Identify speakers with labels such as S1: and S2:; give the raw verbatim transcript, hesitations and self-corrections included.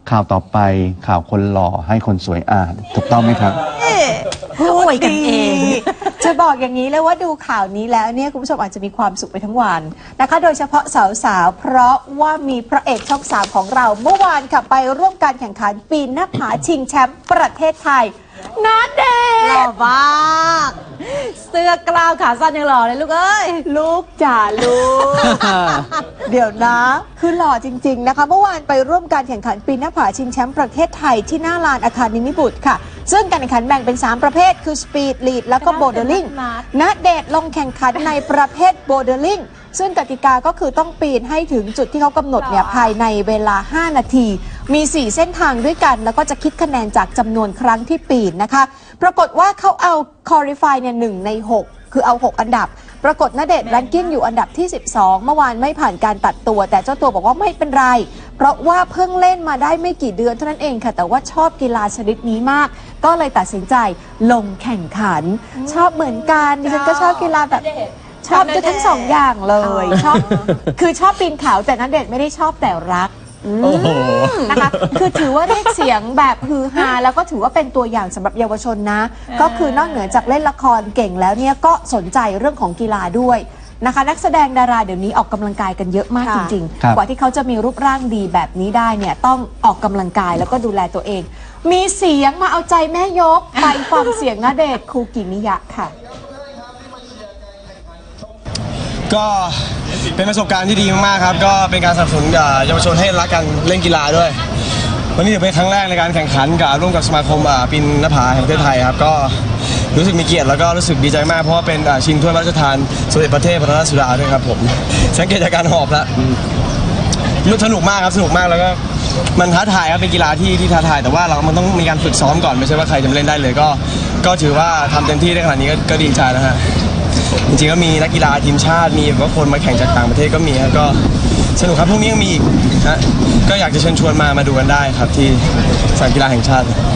S1: ข่าวต่อไปข่าวคนหล่อให้คนสวยอ่านถูกต้องไหมครับ
S2: พูดกันเองจะบอกอย่างนี้เลยว่าดูข่าวนี้แล้วเนี่ยคุณผู้ชมอาจจะมีความสุขไปทั้งวันนะคะโดยเฉพาะสาวๆเพราะว่ามีพระเอกช่องสามของเราเมื่อวานค่ะไปร่วมการแข่งขันปีนหน้าผาชิงแชมป์ประเทศไทยณเดชน์หล่อมากเสื้อกล้าวขาสั้นยังหล่อเลยลูกเอ้ยลูกจ๋าลูก เดี๋ยวนะคือหล่อจริงๆนะคะเมื่อวานไปร่วมการแข่งขันปีนหน้าผาชิงแชมป์ประเทศไทยที่หน้าลานอาคารนิมิบุตรค่ะซึ่งการแข่งขันแบ่งเป็นสามประเภทคือสปีดลีดแล้วก็โบว์เดอร์ลิงณเดชน์ลงแข่งขันในประเภทโบว์เดอร์ลิงซึ่งกติกาก็คือต้องปีนให้ถึงจุดที่เขากำหนดเนี่ยภายในเวลาห้านาทีมีสี่เส้นทางด้วยกันแล้วก็จะคิดคะแนนจากจำนวนครั้งที่ปีนนะคะปรากฏว่าเขาเอาคอลิฟายเนี่ยหนึ่งในหกคือเอาหกอันดับปรากฏณเดชน์แรงกิ้งอยู่อันดับที่สิบสองเมื่อวานไม่ผ่านการตัดตัวแต่เจ้าตัวบอกว่าไม่เป็นไรเพราะว่าเพิ่งเล่นมาได้ไม่กี่เดือนเท่านั้นเองค่ะแต่ว่าชอบกีฬาชนิดนี้มากก็เลยตัดสินใจลงแข่งขันชอบเหมือนกันดิฉันก็ชอบกีฬาแบบชอบทั้งสองอย่างเลยชอบคือชอบปีนเขาแต่ณเดชน์ไม่ได้ชอบแต่รักนะคะคือถือว่าเรียกเสียงแบบฮือฮาแล้วก็ถือว่าเป็นตัวอย่างสำหรับเยาวชนนะก็คือนอกเหนือจากเล่นละครเก่งแล้วเนี่ยก็สนใจเรื่องของกีฬาด้วยนะคะนักแสดงดาราเดี๋ยวนี้ออกกำลังกายกันเยอะมากจริงๆกว่าที่เขาจะมีรูปร่างดีแบบนี้ได้เนี่ยต้องออกกำลังกายแล้วก็ดูแลตัวเองมีเสียงมาเอาใจแม่ยกไปฟังเสียงณเดชน์คูกิมิยะค่ะ
S3: ก็เป็นประสบการณ์ที่ดีมากๆครับก็เป็นการสนับสนุนเยาวชนให้รักกันเล่นกีฬาด้วยวันนี้ถือเป็นครั้งแรกในการแข่งขันกับร่วมกับสมาคมปีนหน้าผาแห่งประเทศไทยครับก็รู้สึกมีเกียรติแล้วก็รู้สึกดีใจมากเพราะว่าเป็นชิงถ้วยพระราชทานสมเด็จพระเทพรัตนราชสุดาด้วยครับผมสังเกตจากการหอบแล้วรู้สนุกมากครับสนุกมากแล้วก็มันท้าทายครับเป็นกีฬาที่ที่ท้าทายแต่ว่าเรามันต้องมีการฝึกซ้อมก่อนไม่ใช่ว่าใครจะเล่นได้เลยก็ก็ถือว่าทำเต็มที่ได้ขนาดนี้ก็ดีใจนะฮะจริงๆก็มีนักกีฬาทีมชาติมีแบบว่าคนมาแข่งจากต่างประเทศก็มีครับก็สนุกครับพรุ่งนี้ยังมีอีกนะก็อยากจะเชิญชวนมามาดูกันได้ครับที่สนามกีฬาแห่งชาติ